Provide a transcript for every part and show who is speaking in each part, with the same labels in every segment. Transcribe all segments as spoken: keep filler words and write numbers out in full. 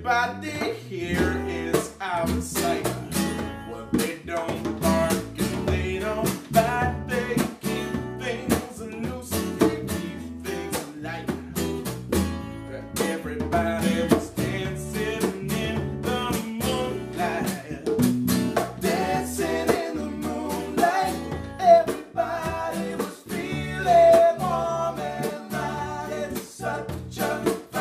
Speaker 1: Everybody here is outside. Well, they don't bark and they don't bite. They keep things loose, they keep things light. Everybody was dancing in the moonlight. Dancing in the moonlight. Everybody was feeling warm and light. It's such a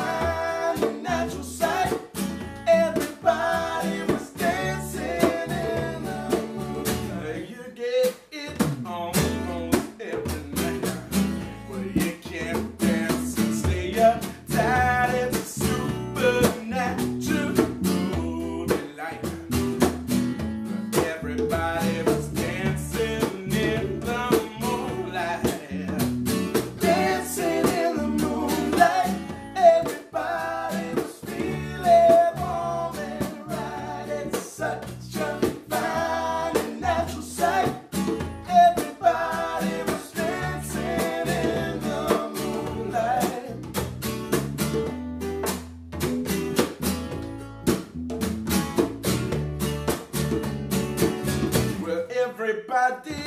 Speaker 1: Everybody was dancing in the moonlight. Dancing in the moonlight. Everybody was feeling warm and right. It's such a fine and natural sight. Everybody was dancing in the moonlight. Well, everybody